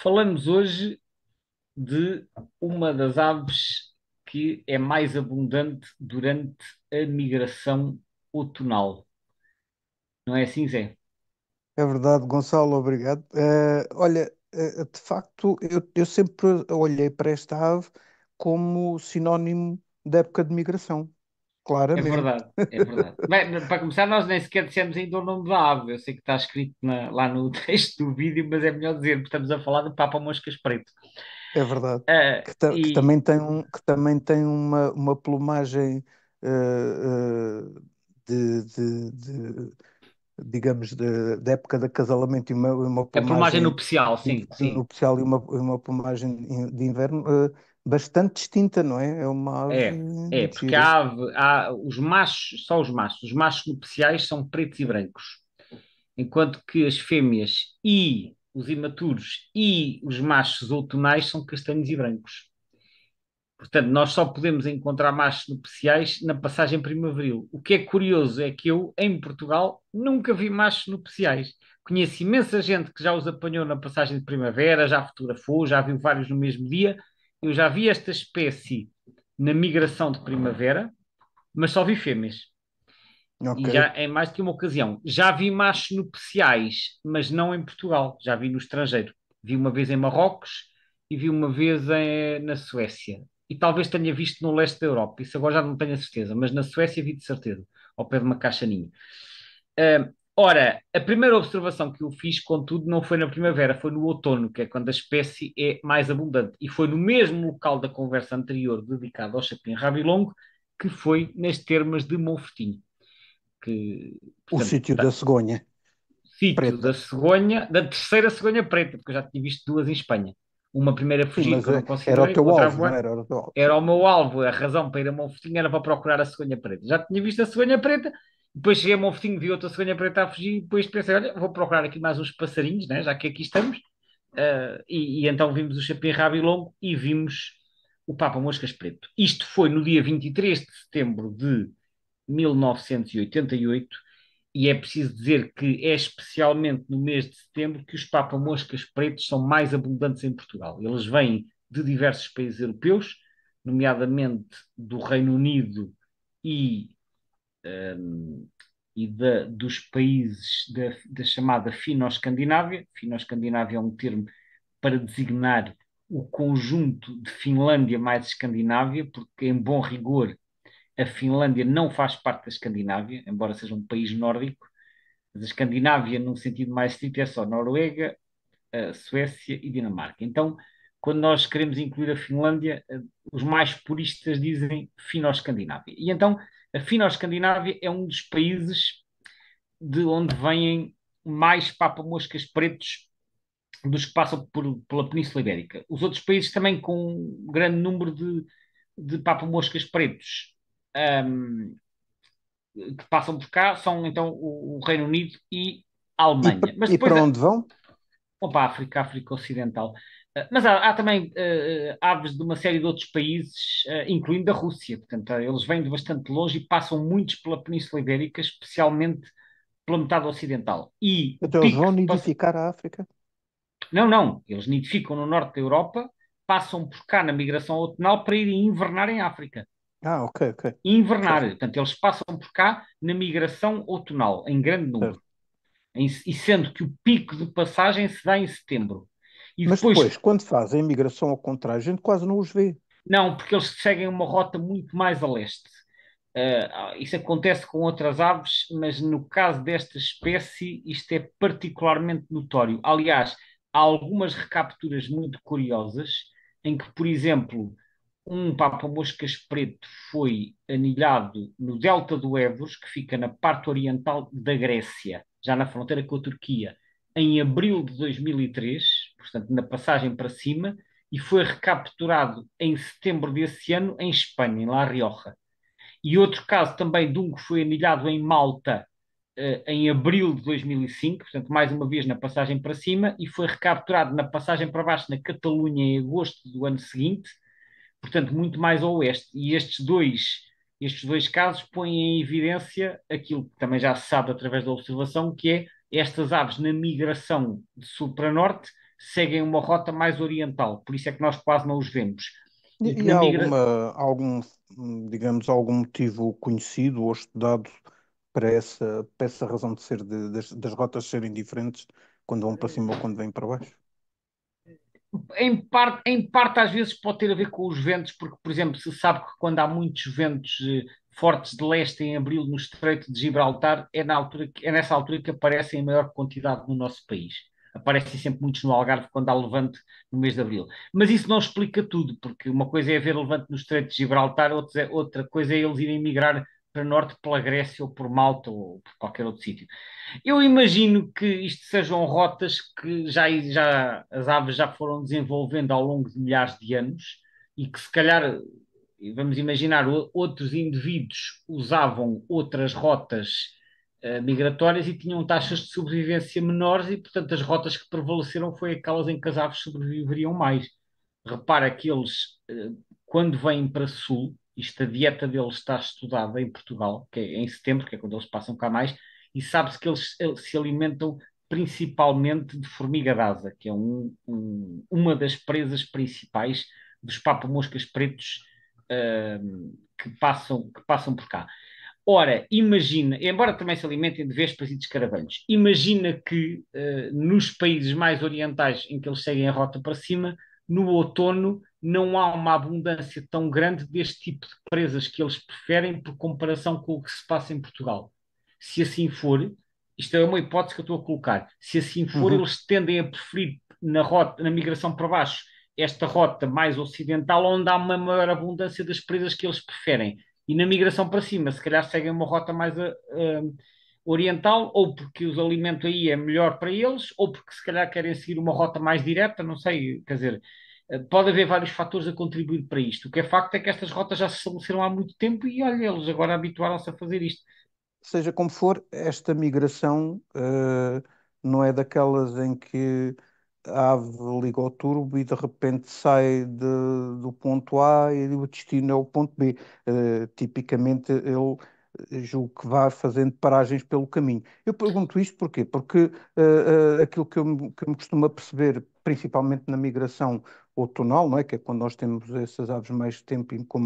Falamos hoje de uma das aves que é mais abundante durante a migração outonal. Não é assim, Zé? É verdade, Gonçalo, obrigado. Olha, de facto, eu sempre olhei para esta ave como sinónimo da época de migração, É claramente. verdade, é verdade. Bem, para começar, nós nem sequer dissemos ainda o nome da ave. Eu sei que está escrito lá no texto do vídeo, mas é melhor dizer, porque estamos a falar do Papa Moscas Preto. É verdade. Ah, Que e também tem, que também tem uma plumagem eh, eh, digamos, da época de acasalamento e uma a plumagem plumagem nupcial, sim, sim. nupcial e uma plumagem de inverno bastante distinta, não é? É uma ave É, muito porque gira. a ave, os machos, só os machos nupciais são pretos e brancos. Enquanto que as fêmeas e os imaturos e os machos outonais são castanhos e brancos. Portanto, nós só podemos encontrar machos nupciais na passagem primaveril. O que é curioso é que eu, em Portugal, nunca vi machos nupciais. Conheço imensa gente que já os apanhou na passagem de primavera, já fotografou, já viu vários no mesmo dia. Eu já vi esta espécie na migração de primavera, mas só vi fêmeas. Ok. E já em mais de uma ocasião. Já vi machos nupciais, mas não em Portugal. Já vi no estrangeiro. Vi uma vez em Marrocos e vi uma vez na Suécia. E talvez tenha visto no leste da Europa. Isso agora já não tenho a certeza, mas na Suécia vi de certeza, ao pé de uma caixaninha. Ora, a primeira observação que eu fiz, contudo, não foi na primavera, foi no outono, que é quando a espécie é mais abundante. E foi no mesmo local da conversa anterior, dedicado ao chapim-rabilongo, que foi nas termas de Monfortinho que, O portanto, sítio da cegonha sítio preta. da cegonha, da terceira cegonha preta, porque eu já tinha visto duas em Espanha. Uma primeira a Sim, fugir, mas que eu não era o considerei, teu outra a alvo, não voar. era? Era o teu alvo, Era sim. o meu alvo, a razão para ir a Monfortinho era para procurar a cegonha preta. Já tinha visto a cegonha preta, depois cheguei a Monfortinho, vi outra cegonha preta a fugir, e depois pensei, olha, vou procurar aqui mais uns passarinhos, né, já que aqui estamos. E então vimos o chapim-rabilongo e vimos o Papa-moscas preto. Isto foi no dia 23 de setembro de 1988, e é preciso dizer que é especialmente no mês de setembro que os papa-moscas pretos são mais abundantes em Portugal. Eles vêm de diversos países europeus, nomeadamente do Reino Unido e, dos países da chamada Fino-Escandinávia. Fino-Escandinávia é um termo para designar o conjunto de Finlândia mais Escandinávia, porque, em bom rigor, a Finlândia não faz parte da Escandinávia, embora seja um país nórdico, mas a Escandinávia, num sentido mais estrito, é só Noruega, a Suécia e Dinamarca. Então, quando nós queremos incluir a Finlândia, os mais puristas dizem Fino-Escandinávia. E então, a Fino-Escandinávia é um dos países de onde vêm mais papa-moscas pretos dos que passam pela Península Ibérica. Os outros países também com um grande número de papa-moscas pretos um, que passam por cá são então o Reino Unido e a Alemanha. Mas E depois para onde vão? vão para a África, África Ocidental. Mas há também aves de uma série de outros países, incluindo a Rússia. Portanto, eles vêm de bastante longe e passam muitos pela Península Ibérica, especialmente pela metade ocidental. E o Então eles pico vão de passa... nidificar a África? Não, não. Eles nidificam no norte da Europa, passam por cá na migração outonal para irem invernar em África. Ah, ok, ok. Invernar. Certo, Portanto, eles passam por cá na migração outonal, em grande número. certo. E sendo que o pico de passagem se dá em setembro. E Mas depois, depois, quando fazem a imigração ao contrário, a gente quase não os vê. não, porque eles seguem uma rota muito mais a leste. Isso acontece com outras aves, mas no caso desta espécie, isto é particularmente notório. Aliás, há algumas recapturas muito curiosas em que, por exemplo, um papa-moscas preto foi anilhado no delta do Évros, que fica na parte oriental da Grécia, já na fronteira com a Turquia, em abril de 2003, portanto, na passagem para cima, e foi recapturado em setembro desse ano em Espanha, em La Rioja. E outro caso também de um que foi anilhado em Malta em abril de 2005, portanto, mais uma vez na passagem para cima, e foi recapturado na passagem para baixo na Catalunha em agosto do ano seguinte, portanto, muito mais ao oeste. E estes dois casos põem em evidência aquilo que também já se sabe através da observação, que é estas aves na migração de sul para norte seguem uma rota mais oriental, por isso é que nós quase não os vemos. E que E na há migra... digamos, algum motivo conhecido ou estudado para essa razão de ser, das rotas serem diferentes quando vão para cima ou quando vêm para baixo? Em parte, às vezes pode ter a ver com os ventos, porque, por exemplo, se sabe que quando há muitos ventos fortes de leste em abril no Estreito de Gibraltar, é nessa altura que aparecem em maior quantidade no nosso país. Aparecem sempre muitos no Algarve quando há levante no mês de abril. Mas isso não explica tudo, porque uma coisa é haver levante no Estreito de Gibraltar, outra coisa é eles irem migrar para norte pela Grécia ou por Malta ou por qualquer outro sítio. Eu imagino que isto sejam rotas que já as aves já foram desenvolvendo ao longo de milhares de anos e que se calhar, vamos imaginar, outros indivíduos usavam outras rotas migratórias e tinham taxas de sobrevivência menores e, portanto, as rotas que prevaleceram foi aquelas em que as aves sobreviveriam mais. Repara que eles, quando vêm para sul, isto a dieta deles está estudada em Portugal, que é em setembro, que é quando eles passam cá mais, e sabe-se que eles se alimentam principalmente de formiga d'asa, que é uma das presas principais dos papamoscas pretos que passam por cá. Ora, imagina, embora também se alimentem de vespas e de escaravelhos, imagina que nos países mais orientais em que eles seguem a rota para cima, no outono não há uma abundância tão grande deste tipo de presas que eles preferem por comparação com o que se passa em Portugal. Se assim for, isto é uma hipótese que eu estou a colocar, se assim for, Uhum. eles tendem a preferir na rota, na migração para baixo, esta rota mais ocidental, onde há uma maior abundância das presas que eles preferem. E na migração para cima, se calhar seguem uma rota mais oriental, ou porque os alimentos aí é melhor para eles, ou porque se calhar querem seguir uma rota mais direta, não sei, quer dizer, pode haver vários fatores a contribuir para isto. O que é facto é que estas rotas já se estabeleceram há muito tempo e olha, eles agora habituaram-se a fazer isto. Seja como for, esta migração não é daquelas em que a ave liga ao turbo e de repente sai do ponto A e o destino é o ponto B. Tipicamente, eu julgo que vai fazendo paragens pelo caminho. Eu pergunto isto porquê? Porque aquilo que eu me costumo perceber, principalmente na migração outonal, não é? Que é quando nós temos essas aves mais tempo e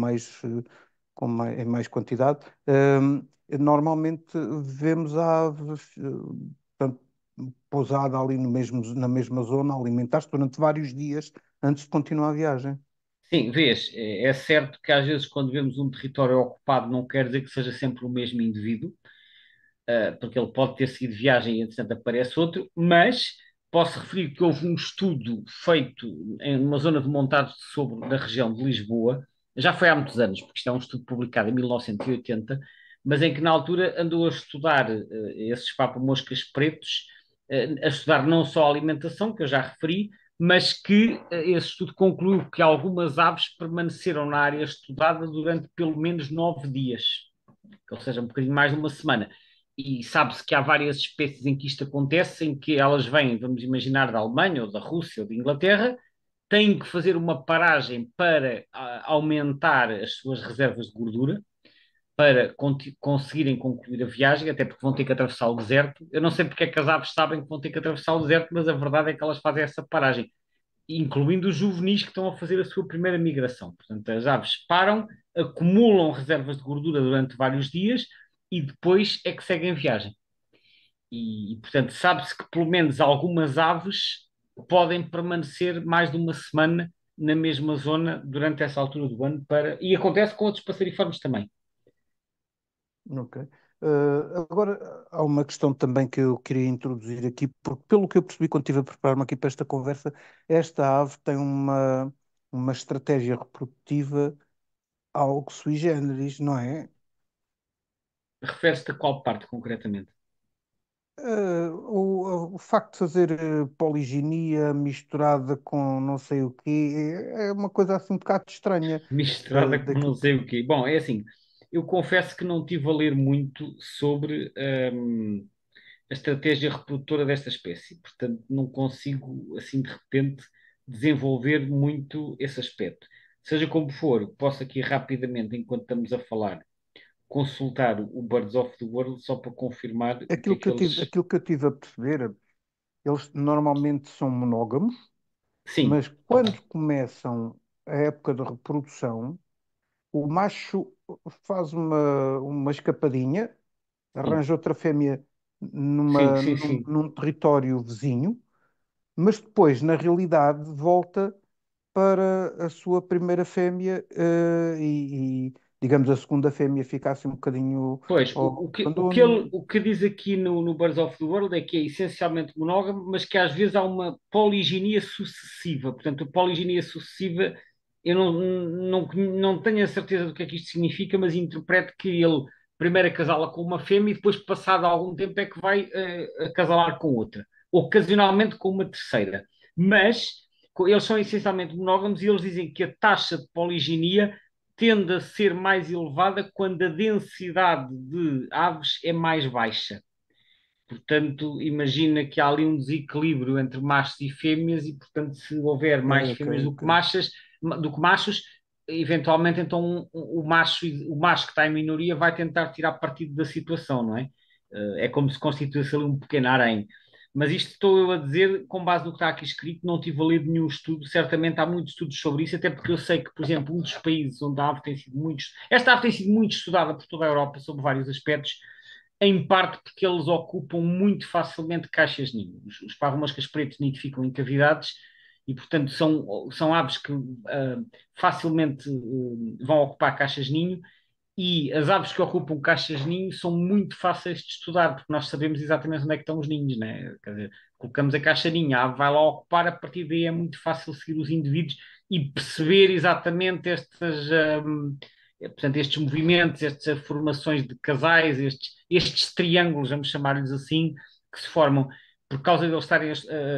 em mais quantidade. Normalmente vemos a ave portanto, pousada ali no mesmo, na mesma zona, a alimentar-se durante vários dias antes de continuar a viagem. Sim, vês, é certo que às vezes quando vemos um território ocupado não quer dizer que seja sempre o mesmo indivíduo, porque ele pode ter seguido viagem e entretanto aparece outro, mas posso referir que houve um estudo feito em uma zona de montados sobre da região de Lisboa, já foi há muitos anos, porque isto é um estudo publicado em 1980, mas em que na altura andou a estudar esses papamoscas pretos, a estudar não só a alimentação, que eu já referi, mas que esse estudo concluiu que algumas aves permaneceram na área estudada durante pelo menos 9 dias, ou seja, um bocadinho mais de uma semana. E sabe-se que há várias espécies em que isto acontece, em que elas vêm, vamos imaginar, da Alemanha ou da Rússia ou da Inglaterra, têm que fazer uma paragem para aumentar as suas reservas de gordura, para conseguirem concluir a viagem, até porque vão ter que atravessar o deserto. Eu não sei porque é que as aves sabem que vão ter que atravessar o deserto, mas a verdade é que elas fazem essa paragem, incluindo os juvenis que estão a fazer a sua primeira migração. Portanto, as aves param, acumulam reservas de gordura durante vários dias e depois é que seguem viagem. Portanto, sabe-se que pelo menos algumas aves podem permanecer mais de uma semana na mesma zona durante essa altura do ano e acontece com outros passeriformes também. Ok. Agora, há uma questão também que eu queria introduzir aqui, porque pelo que eu percebi quando estive a preparar-me aqui para esta conversa, esta ave tem uma estratégia reprodutiva algo sui generis, não é? Refere-se a qual parte concretamente? O facto de fazer poliginia misturada com não sei o quê é uma coisa assim um bocado estranha Misturada com não daquilo que. sei o quê. Bom, é assim, eu confesso que não tive a ler muito sobre a estratégia reprodutora desta espécie. Portanto, não consigo, assim, de repente, desenvolver muito esse aspecto. Seja como for, posso aqui rapidamente, enquanto estamos a falar, consultar o Birds of the World só para confirmar o que é que eles. Aquilo que eu tive a perceber. eles normalmente são monógamos, Sim, mas quando começam a época de reprodução, o macho faz uma escapadinha, sim, arranja outra fêmea sim, sim, num, sim. num território vizinho, mas depois, na realidade, volta para a sua primeira fêmea, digamos, a segunda fêmea fica assim um bocadinho Pois, ao abandono. o que diz aqui no Birds of the World é que é essencialmente monógamo, mas que às vezes há uma poliginia sucessiva. Portanto, a poliginia sucessiva, eu não tenho a certeza do que é que isto significa, mas interpreto que ele primeiro acasala com uma fêmea e depois, passado algum tempo, é que vai acasalar com outra. Ocasionalmente com uma terceira. Mas eles são essencialmente monógamos e eles dizem que a taxa de poliginia tende a ser mais elevada quando a densidade de aves é mais baixa. Portanto, imagina que há ali um desequilíbrio entre machos e fêmeas e, portanto, se houver Ok, mais ok, fêmeas ok. do que machos, eventualmente então o macho que está em minoria vai tentar tirar partido da situação, não é? É como se constituísse ali um pequeno harém. Mas isto estou eu a dizer com base no que está aqui escrito, não tive a ler nenhum estudo, certamente há muitos estudos sobre isso, até porque eu sei que, por exemplo, um dos países onde a ave tem sido muito, esta ave tem sido muito estudada por toda a Europa sobre vários aspectos, em parte porque eles ocupam muito facilmente caixas ninho. Os parro-moscas pretos nidificam em cavidades e, portanto, são aves que facilmente vão ocupar caixas ninho e as aves que ocupam caixas ninho são muito fáceis de estudar, porque nós sabemos exatamente onde é que estão os ninhos, né? Quer dizer, colocamos a caixa ninho, a ave vai lá ocupar, a partir daí é muito fácil seguir os indivíduos e perceber exatamente portanto, estes movimentos, estas formações de casais, estes triângulos, vamos chamar-lhes assim, que se formam por causa de eles estarem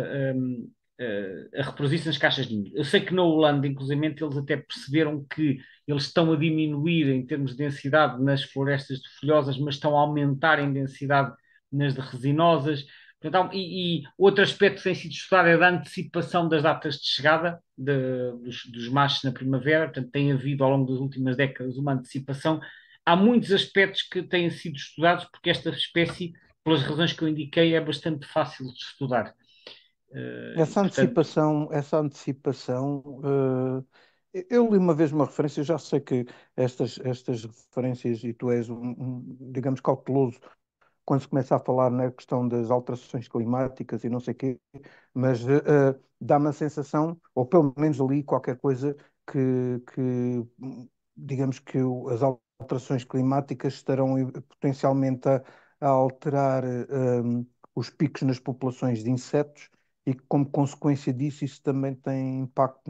a reproduzir-se nas caixas de ninho. Eu sei que na Holanda, inclusive, eles até perceberam que eles estão a diminuir em termos de densidade nas florestas de folhosas, mas estão a aumentar em densidade nas de resinosas. Portanto, e outro aspecto que tem sido estudado é da antecipação das datas de chegada dos machos na primavera. Portanto, tem havido ao longo das últimas décadas uma antecipação. Há muitos aspectos que têm sido estudados porque esta espécie, pelas razões que eu indiquei, é bastante fácil de estudar. E, portanto, Essa antecipação, eu li uma vez uma referência, eu já sei que estas referências, e tu és digamos, cauteloso quando se começa a falar na questão das alterações climáticas e não sei o quê, mas dá-me a sensação, ou pelo menos ali qualquer coisa, digamos que as alterações climáticas estarão potencialmente a alterar os picos nas populações de insetos e que, como consequência disso, isso também tem impacto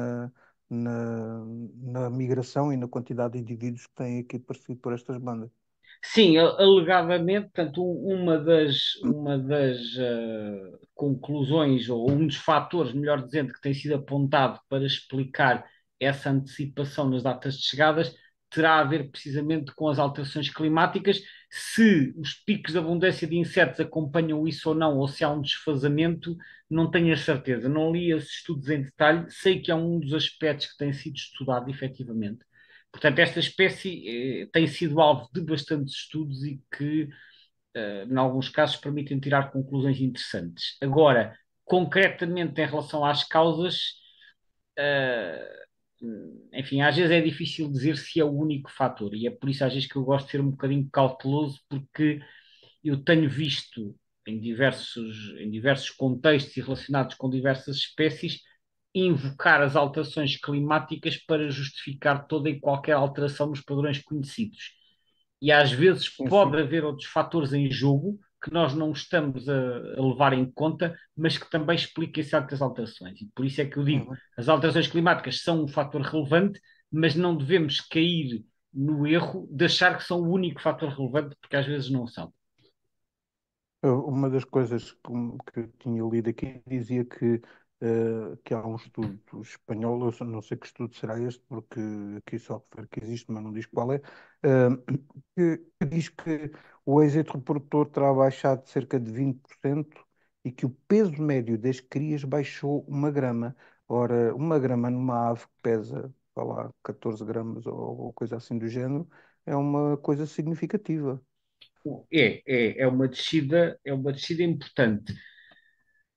na migração e na quantidade de indivíduos que têm aqui aparecido por estas bandas. sim, alegadamente, portanto, uma das conclusões, ou um dos fatores, melhor dizendo, que tem sido apontado para explicar essa antecipação nas datas de chegadas, terá a ver precisamente com as alterações climáticas. Se os picos de abundância de insetos acompanham isso ou não, ou se há um desfazamento, não tenho a certeza. Não li esses estudos em detalhe, sei que é um dos aspectos que tem sido estudado efetivamente. Portanto, esta espécie tem sido alvo de bastantes estudos e que, em alguns casos, permitem tirar conclusões interessantes. Agora, concretamente em relação às causas, eh, enfim, às vezes é difícil dizer se é o único fator, e é por isso às vezes que eu gosto de ser um bocadinho cauteloso, porque eu tenho visto em diversos contextos e relacionados com diversas espécies invocar as alterações climáticas para justificar toda e qualquer alteração nos padrões conhecidos. E às vezes Sim, pode sim. haver outros fatores em jogo que nós não estamos a levar em conta, mas que também explicam certas alterações. E por isso é que eu digo, Uhum. as alterações climáticas são um fator relevante, mas não devemos cair no erro de achar que são o único fator relevante, porque às vezes não são. Uma das coisas que eu tinha lido aqui dizia que há um estudo espanhol, eu só não sei que estudo será este, porque aqui só refere que existe, mas não diz qual é, eh, que diz que o êxito reprodutor terá baixado de cerca de 20% e que o peso médio das crias baixou 1 grama. Ora, 1 grama numa ave que pesa, vá lá, 14 gramas ou coisa assim do género, é uma coisa significativa. É uma descida importante.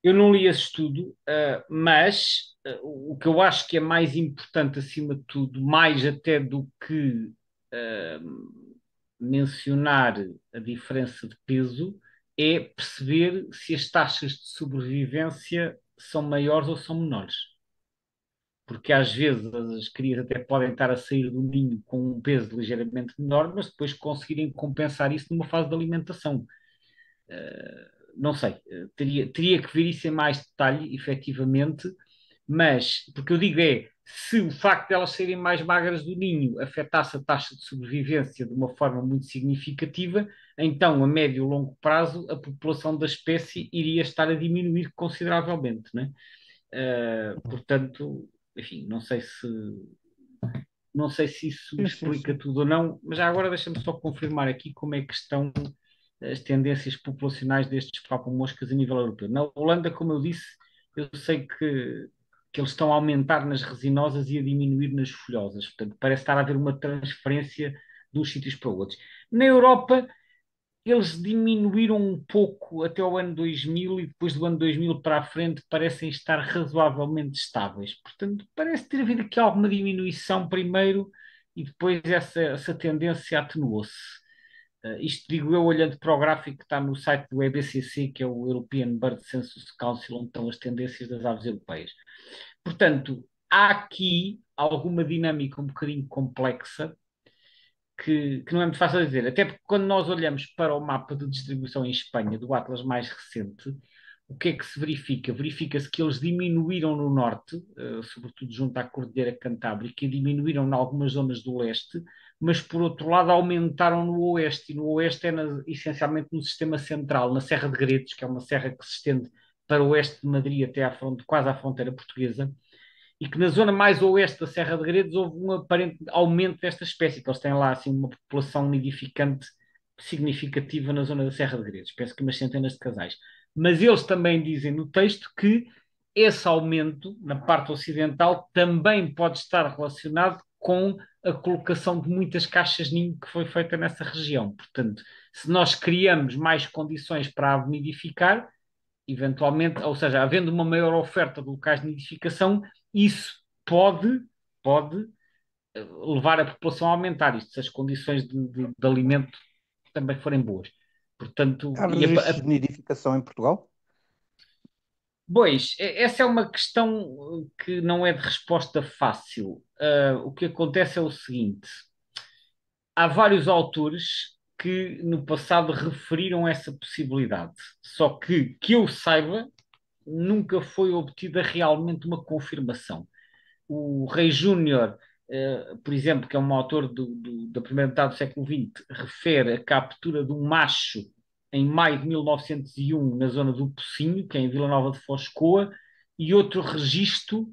Eu não li esse estudo, mas o que eu acho que é mais importante, acima de tudo, mais até do que mencionar a diferença de peso, é perceber se as taxas de sobrevivência são maiores ou são menores. Porque às vezes as crias até podem estar a sair do ninho com um peso ligeiramente menor, mas depois conseguirem compensar isso numa fase de alimentação. Não sei, teria que ver isso em mais detalhe, efetivamente, mas, porque eu digo se o facto de elas serem mais magras do ninho afetasse a taxa de sobrevivência de uma forma muito significativa, então, a médio e longo prazo, a população da espécie iria estar a diminuir consideravelmente, né? Portanto, enfim, não sei se isso Sim, sim, explica sim. tudo ou não, mas já agora deixa-me só confirmar aqui como é que estão as tendências populacionais destes papamoscas a nível europeu. Na Holanda, como eu disse, eu sei que eles estão a aumentar nas resinosas e a diminuir nas folhosas. Portanto, parece estar a haver uma transferência de uns sítios para outros. Na Europa, eles diminuíram um pouco até o ano 2000 e depois do ano 2000 para a frente parecem estar razoavelmente estáveis. Portanto, parece ter havido aqui alguma diminuição primeiro e depois essa tendência atenuou-se. Isto digo eu olhando para o gráfico que está no site do EBCC, que é o European Bird Census Council, onde estão as tendências das aves europeias. Portanto, há aqui alguma dinâmica um bocadinho complexa que não é muito fácil de dizer. Até porque quando nós olhamos para o mapa de distribuição em Espanha, do Atlas mais recente, o que é que se verifica? Verifica-se que eles diminuíram no norte, sobretudo junto à Cordilheira Cantábrica, e diminuíram em algumas zonas do leste, mas por outro lado aumentaram no oeste, e no oeste é essencialmente no sistema central, na Serra de Gredos, que é uma serra que se estende para o oeste de Madrid até quase à fronteira portuguesa, e que na zona mais oeste da Serra de Gredos houve um aparente aumento desta espécie, que eles têm lá assim, uma população nidificante significativa na zona da Serra de Gredos, penso que umas centenas de casais. Mas eles também dizem no texto que esse aumento na parte ocidental também pode estar relacionado com a colocação de muitas caixas-ninho que foi feita nessa região. Portanto, se nós criamos mais condições para a ave nidificar, eventualmente, ou seja, havendo uma maior oferta de locais de nidificação, isso pode levar a população a aumentar, isto se as condições de alimento também forem boas. Portanto, Há registros de nidificação em Portugal? pois, essa é uma questão que não é de resposta fácil. O que acontece é o seguinte: há vários autores que no passado referiram essa possibilidade, só que eu saiba, nunca foi obtida realmente uma confirmação. O Rei Júnior, por exemplo, que é um autor da primeira metade do século XX, refere a captura de um macho em maio de 1901 na zona do Pocinho, que é em Vila Nova de Foscoa, e outro registro,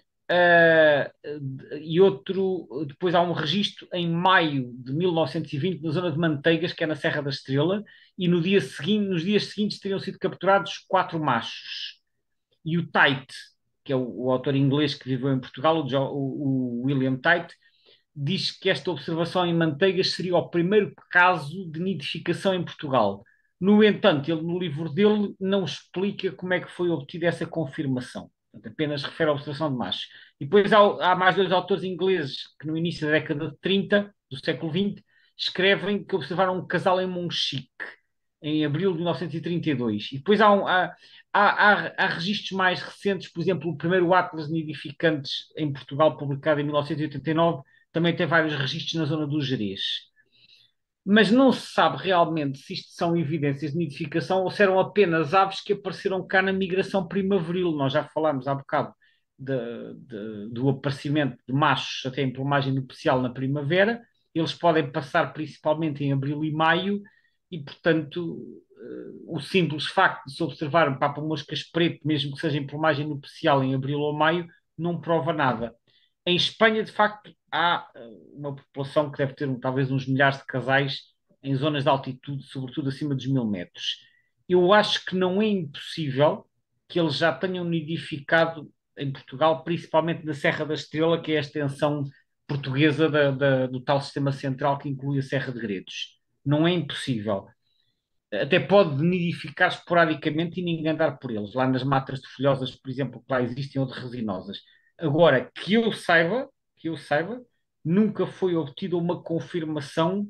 depois há um registro em maio de 1920 na zona de Manteigas, que é na Serra da Estrela, e nos dias seguintes teriam sido capturados quatro machos. E o Tait, que é o autor inglês que viveu em Portugal, o William Tait, diz que esta observação em Manteigas seria o primeiro caso de nidificação em Portugal. No entanto, ele no livro dele não explica como é que foi obtida essa confirmação. Portanto, apenas refere à observação de machos. E depois há mais dois autores ingleses que no início da década de 30 do século XX escrevem que observaram um casal em Monchique em abril de 1932. E depois há registros mais recentes, por exemplo, o primeiro Atlas de Nidificantes em Portugal, publicado em 1989, também tem vários registros na zona do Gerês. Mas não se sabe realmente se isto são evidências de nidificação ou se eram apenas aves que apareceram cá na migração primaveril. Nós já falámos há bocado do aparecimento de machos até em plumagem nupcial na primavera. Eles podem passar principalmente em abril e maio e, portanto, o simples facto de se observar papamoscas preto, mesmo que seja em plumagem nupcial em abril ou maio, não prova nada. Em Espanha, de facto, há uma população que deve ter talvez uns milhares de casais em zonas de altitude, sobretudo acima dos 1000 metros. Eu acho que não é impossível que eles já tenham nidificado em Portugal, principalmente na Serra da Estrela, que é a extensão portuguesa do tal sistema central que inclui a Serra de Gredos. Não é impossível. até pode nidificar esporadicamente e ninguém dar por eles, lá nas matas de folhosas, por exemplo, que lá existem, ou de resinosas. Agora, que eu saiba, nunca foi obtida uma confirmação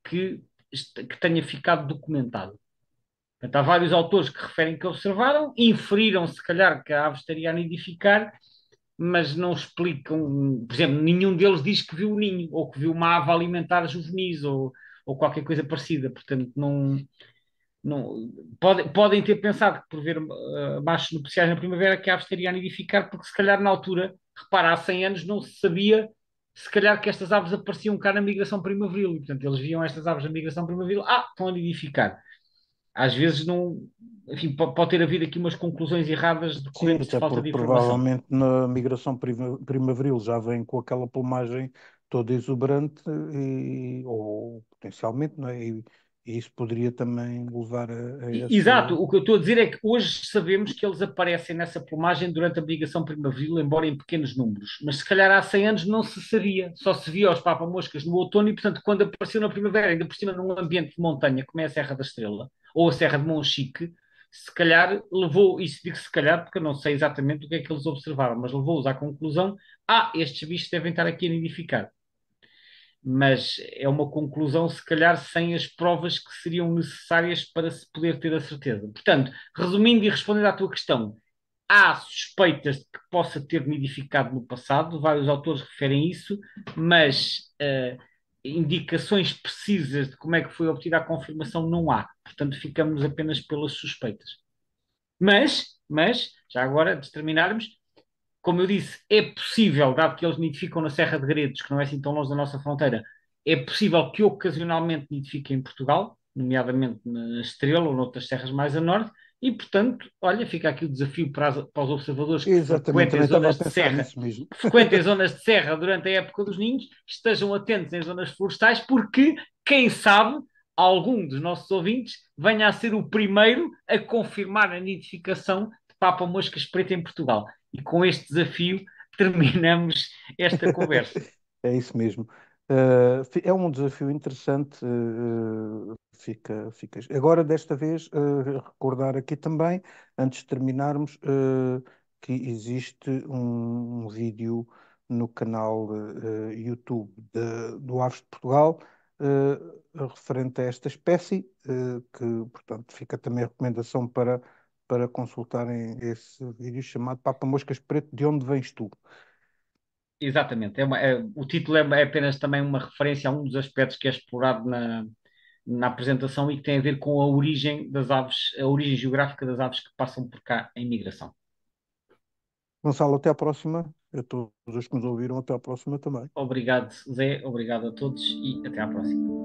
que tenha ficado documentado. Portanto, há vários autores que referem que observaram, inferiram se calhar que a ave estaria a nidificar, mas não explicam, por exemplo, nenhum deles diz que viu o ninho, ou que viu uma ave alimentar juvenis, ou qualquer coisa parecida. Portanto, não, podem ter pensado que por ver machos nupciais na primavera que a ave estaria a nidificar, porque se calhar na altura, repara, há 100 anos não se sabia se calhar que estas aves apareciam cá na migração primaveril, e portanto eles viam estas aves na migração primaveril, estão a nidificar. Às vezes não, enfim, pode ter havido aqui umas conclusões erradas Sim, decorrentes de até falta porque de informação. provavelmente na migração primaveril já vem com aquela plumagem toda exuberante ou potencialmente, não é? E isso poderia também levar a essa. Exato, o que eu estou a dizer é que hoje sabemos que eles aparecem nessa plumagem durante a migração primaveril, embora em pequenos números. Mas se calhar há 100 anos não se sabia, só se via os papamoscas no outono e, portanto, quando apareceu na primavera, ainda por cima num ambiente de montanha, como é a Serra da Estrela, ou a Serra de Monchique, se calhar levou, isso digo se calhar, porque eu não sei exatamente o que é que eles observaram, mas levou-os à conclusão, estes bichos devem estar aqui a nidificar. Mas é uma conclusão, se calhar, sem as provas que seriam necessárias para se poder ter a certeza. Portanto, resumindo e respondendo à tua questão, há suspeitas de que possa ter nidificado no passado, vários autores referem isso, mas indicações precisas de como é que foi obtida a confirmação não há. Portanto, ficamos apenas pelas suspeitas. Mas, já agora, de terminarmos, como eu disse, é possível, dado que eles nidificam na Serra de Gredos, que não é assim tão longe da nossa fronteira, é possível que ocasionalmente nidifiquem em Portugal, nomeadamente na Estrela ou noutras serras mais a norte, e, portanto, olha, fica aqui o desafio para os observadores que Exatamente, frequentem também estava a zonas de pensar serra, nisso mesmo. que frequentem zonas de serra durante a época dos ninhos, que estejam atentos em zonas florestais, porque, quem sabe, algum dos nossos ouvintes venha a ser o primeiro a confirmar a nidificação de papa-moscas preta em Portugal. E com este desafio terminamos esta conversa. É isso mesmo. É um desafio interessante. Fica. Agora, desta vez, recordar aqui também, antes de terminarmos, que existe um vídeo no canal YouTube do Aves de Portugal, referente a esta espécie, que, portanto, fica também a recomendação para consultarem esse vídeo chamado Papa Moscas Preto, de onde vens tu? Exatamente. O título é apenas também uma referência a um dos aspectos que é explorado na apresentação e que tem a ver com a origem das aves, a origem geográfica das aves que passam por cá em migração. Gonçalo, até à próxima. A todos os que nos ouviram, até à próxima também. Obrigado, Zé, obrigado a todos e até à próxima.